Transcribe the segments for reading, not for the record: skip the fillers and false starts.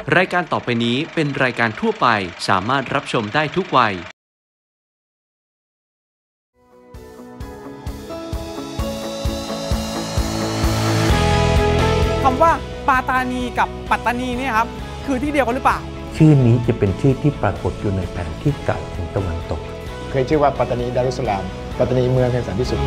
รายการต่อไปนี้เป็นรายการทั่วไปสามารถรับชมได้ทุกวัยคำว่าปาตานีกับปัตตานีเนี่ยครับคือที่เดียวกันหรือเปล่าชื่อนี้จะเป็นชื่อที่ปรากฏอยู่ในแผนที่เก่าของตะวันตกเคยชื่อว่าปัตตานีดารุสสลามปัตตานีเมืองแห่งสันติสุข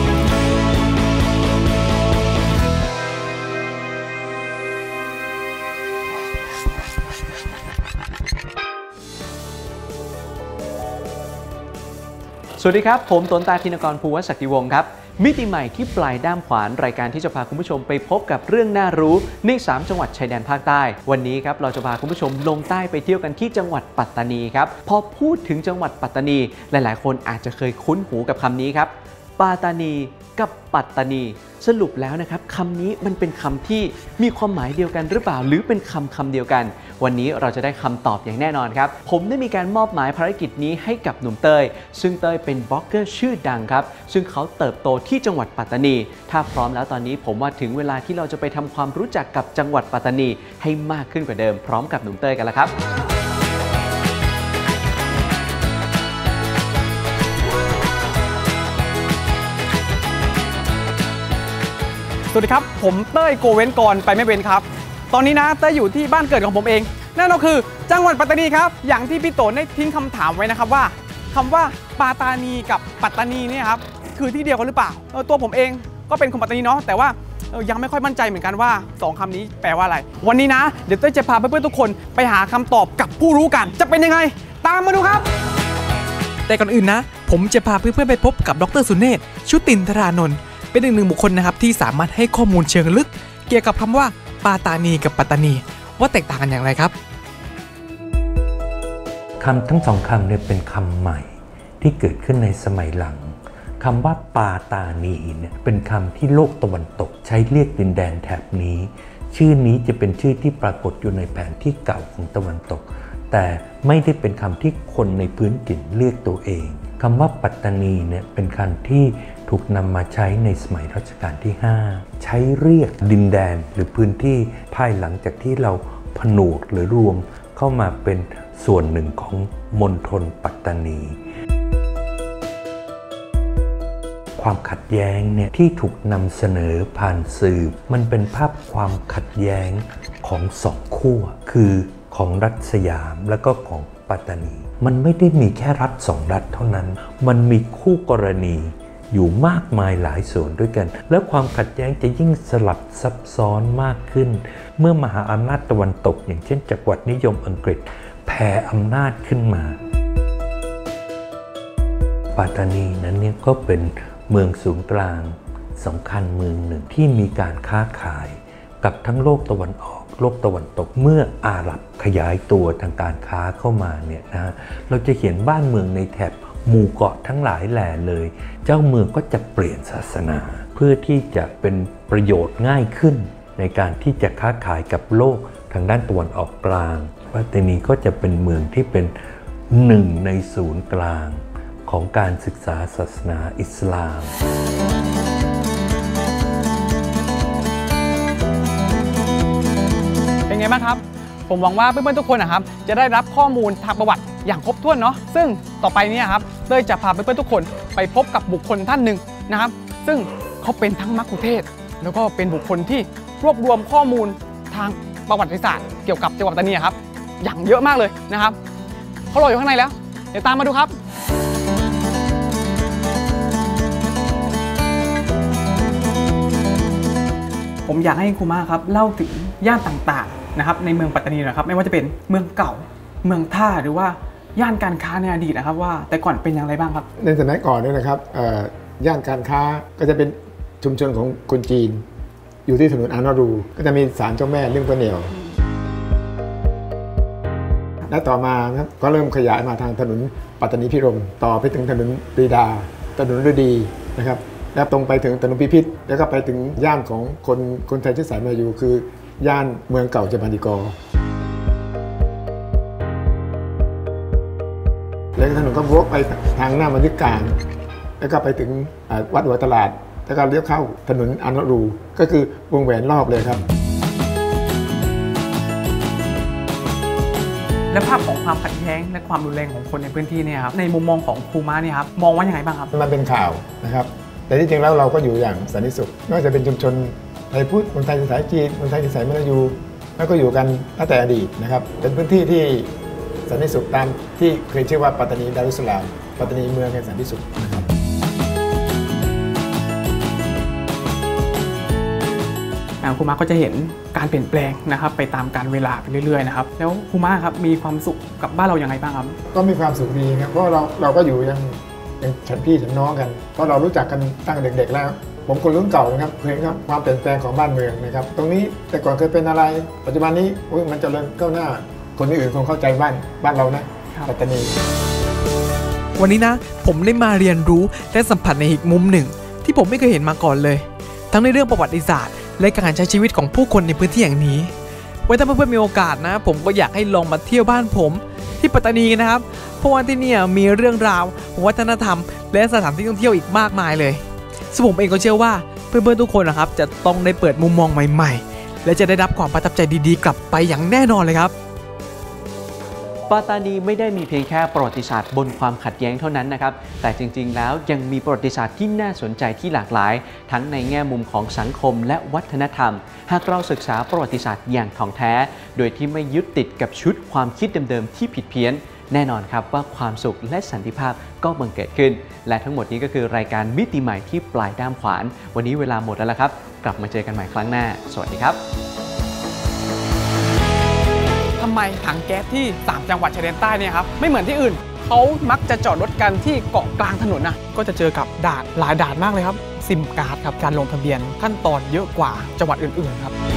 สวัสดีครับผมตนตาธินกรภูวศักดิวงศ์ครับมิติใหม่ที่ปลายด้ามขวานรายการที่จะพาคุณผู้ชมไปพบกับเรื่องน่ารู้ใน3จังหวัดชายแดนภาคใต้วันนี้ครับเราจะพาคุณผู้ชมลงใต้ไปเที่ยวกันที่จังหวัดปัตตานีครับพอพูดถึงจังหวัดปัตตานีหลายๆคนอาจจะเคยคุ้นหูกับคำนี้ครับปาตานีกับปัตตานีสรุปแล้วนะครับคำนี้มันเป็นคำที่มีความหมายเดียวกันหรือเปล่าหรือเป็นคำเดียวกันวันนี้เราจะได้คำตอบอย่างแน่นอนครับผมได้มีการมอบหมายภารกิจนี้ให้กับหนุ่มเต้ยซึ่งเต้ยเป็นบล็อกเกอร์ชื่อดังครับซึ่งเขาเติบโตที่จังหวัดปัตตานีถ้าพร้อมแล้วตอนนี้ผมว่าถึงเวลาที่เราจะไปทำความรู้จักกับจังหวัดปัตตานีให้มากขึ้นกว่าเดิมพร้อมกับหนุ่มเต้ยกันแล้วครับสวัสดีครับผมเต้ยโกเว้นกรไปไม่เป็นครับตอนนี้นะเต้ยอยู่ที่บ้านเกิดของผมเองนั่นก็คือจังหวัดปัตตานีครับอย่างที่พี่โตได้ทิ้งคำถามไว้นะครับว่าคำว่าปาตานีกับปัตตานีเนี่ยครับคือที่เดียวกันหรือเปล่าตัวผมเองก็เป็นคนปัตตานีเนาะแต่ว่ายังไม่ค่อยมั่นใจเหมือนกันว่า2คำนี้แปลว่าอะไรวันนี้นะเดี๋ยวเต้ยจะพาเพื่อนๆทุกคนไปหาคำตอบกับผู้รู้กันจะเป็นยังไงตามมาดูครับแต่ก่อนอื่นนะผมจะพาเพื่อนๆไปพบกับดร.สุเนศ ชุตินทรานนท์เป็นอีกหนึ่งบุคคลนะครับที่สามารถให้ข้อมูลเชิงลึกเกี่ยวกับคำว่าปาตานีกับปัตตานีว่าแตกต่างกันอย่างไรครับคำทั้งสองคำเนี่ยเป็นคำใหม่ที่เกิดขึ้นในสมัยหลังคำว่าปาตานีเนี่ยเป็นคำที่โลกตะวันตกใช้เรียกดินแดนแถบนี้ชื่อนี้จะเป็นชื่อที่ปรากฏอยู่ในแผนที่เก่าของตะวันตกแต่ไม่ได้เป็นคำที่คนในพื้นถิ่นเรียกตัวเองคำว่าปัตตานีเนี่ยเป็นคำที่ถูกนำมาใช้ในสมัยรัชกาลที่5ใช้เรียกดินแดนหรือพื้นที่ภายหลังจากที่เราผนวกหรือรวมเข้ามาเป็นส่วนหนึ่งของมณฑลปัตตานีความขัดแย้งเนี่ยที่ถูกนำเสนอผ่านสื่อมันเป็นภาพความขัดแย้งของสองขั้วคือของรัฐสยามและก็ของปัตตานีมันไม่ได้มีแค่รัฐสองรัฐเท่านั้นมันมีคู่กรณีอยู่มากมายหลายส่วนด้วยกันและความขัดแย้งจะยิ่งสลับซับซ้อนมากขึ้นเมื่อมหาอำนาจตะวันตกอย่างเช่นจักรวรรดินิยมอังกฤษแผ่อำนาจขึ้นมาปัตตานีนั้นเนี่ยก็เป็นเมืองศูนย์กลางสำคัญเมืองหนึ่งที่มีการค้าขายกับทั้งโลกตะวันออกโลกตะวันตกเมื่ออาหรับขยายตัวทางการค้าเข้ามาเนี่ยนะเราจะเห็นบ้านเมืองในแถบหมู่เกาะทั้งหลายแหล่เลยเจ้าเมืองก็จะเปลี่ยนศาสนาเพื่อที่จะเป็นประโยชน์ง่ายขึ้นในการที่จะค้าขายกับโลกทางด้านตะวันออกกลางปัตตานีก็จะเป็นเมืองที่เป็นหนึ่งในศูนย์กลางของการศึกษาศาสนาอิสลามเป็นไงบ้างครับผมหวังว่าเพื่อนๆทุกคนนะครับจะได้รับข้อมูลทางประวัติอย่างครบถ้วนเนาะซึ่งต่อไปนี้ครับเต้ยจะพาเพื่อนๆทุกคนไปพบกับบุคคลท่านหนึ่งนะครับซึ่งเขาเป็นทั้งมัคคุเทศก์แล้วก็เป็นบุคคลที่รวบรวมข้อมูลทางประวัติศาสตร์เกี่ยวกับจังหวัดปัตตานีครับอย่างเยอะมากเลยนะครับเขารออยู่ข้างในแล้วเดี๋ยวตามมาดูครับผมอยากให้ครูมาครับเล่าถึงย่านต่างๆนะครับในเมืองปัตตานีนะครับไม่ว่าจะเป็นเมืองเก่าเมืองท่าหรือว่าย่านการค้าในอดีตนะครับว่าแต่ก่อนเป็นอย่างไรบ้างครับในสมัยก่อนเนี่ยนะครับย่านการค้าก็จะเป็นชุมชนของคนจีนอยู่ที่ถนนอานารูก็จะมีศาลเจ้าแม่เรื่องพระเหนียวและต่อมานะครับก็เริ่มขยายมาทางถนนปัตตานีพิรมต่อไปถึงถนนปรีดาถนนฤดีนะครับแล้วตรงไปถึงถนนพิพิธแล้วก็ไปถึงย่านของคนไทยที่สายมาอยู่คือย่านเมืองเก่าเจบันดิกอแล้วถนนก็วกไปทางหน้าบันทึกการแล้วก็ไปถึงวัดหัวตลาดแล้วก็เลี้ยวเข้าถนนอานารูก็คือวงแหวนรอบเลยครับและภาพของความขัดแย้งและความรุนแรงของคนในพื้นที่เนี่ยครับในมุมมองของครูม้าเนี่ยครับมองว่ายังไงบ้างครับมันเป็นข่าวนะครับแต่ที่จริงแล้วเราก็อยู่อย่างสันติสุขไม่ว่าจะเป็นชุมชนไทยพุทธคนไทยเชื้อสายจีนคนไทยเชื้อสายมลายูแล้วก็อยู่กันตั้งแต่อดีตนะครับเป็นพื้นที่ที่สันติสุขตามที่เคยชื่อว่าปัตตานีดารุสสลามปัตตานีเมืองแห่งสันติสุขนะครับครูม้าก็จะเห็นการเปลี่ยนแปลงนะครับไปตามกาลเวลาไปเรื่อยๆนะครับแล้วครูม้าครับมีความสุขกับบ้านเราอย่างไรบ้างครับก็มีความสุขดีครับเพราะเราก็อยู่ยังฉันพี่ฉันน้องกันเพราะเรารู้จักกันตั้งเด็กๆแล้วผมคนรุ่นเก่านะครับเคยเห็นความเปลี่ยนแปลงของบ้านเมืองนะครับตรงนี้แต่ก่อนเคยเป็นอะไรปัจจุบันนี้มันเจริญก้าวหน้าคนอื่นคงเข้าใจบ้านเรานะปัตตานีวันนี้นะผมได้มาเรียนรู้และสัมผัสในอีกมุมหนึ่งที่ผมไม่เคยเห็นมาก่อนเลยทั้งในเรื่องประวัติศาสตร์และการใช้ชีวิตของผู้คนในพื้นที่อย่างนี้ไว้ถ้าเพื่อนๆมีโอกาสนะผมก็อยากให้ลองมาเที่ยวบ้านผมที่ปัตตานีนะครับเพราะว่าที่นี่มีเรื่องราววัฒนธรรมและสถานที่ท่องเที่ยวอีกมากมายเลยซึ่งผมเองก็เชื่อว่าเพื่อนๆทุกคนนะครับจะต้องได้เปิดมุมมองใหม่ๆและจะได้รับความประทับใจดีๆกลับไปอย่างแน่นอนเลยครับปัตตานีไม่ได้มีเพียงแค่ประวัติศาสตร์บนความขัดแย้งเท่านั้นนะครับแต่จริงๆแล้วยังมีประวัติศาสตร์ที่น่าสนใจที่หลากหลายทั้งในแง่มุมของสังคมและวัฒนธรรมหากเราศึกษาประวัติศาสตร์อย่างถ่องแท้โดยที่ไม่ยึดติดกับชุดความคิดเดิมๆที่ผิดเพี้ยนแน่นอนครับว่าความสุขและสันติภาพก็บังเกิดขึ้นและทั้งหมดนี้ก็คือรายการมิติใหม่ที่ปลายด้ามขวานวันนี้เวลาหมดแล้วละครับกลับมาเจอกันใหม่ครั้งหน้าสวัสดีครับทำไมถังแก๊สที่3จังหวัดชายแดนใต้เนี่ยครับไม่เหมือนที่อื่นเขามักจะจอดรถกันที่เกาะกลางถนนนะก็จะเจอกับด่านหลายด่านมากเลยครับซิมการ์ดครับการลงทะเบียนขั้นตอนเยอะกว่าจังหวัดอื่นๆครับ